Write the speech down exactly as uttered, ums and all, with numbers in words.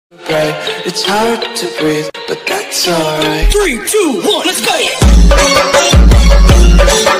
It's hard to breathe, but that's alright. Three, two, one, let's go!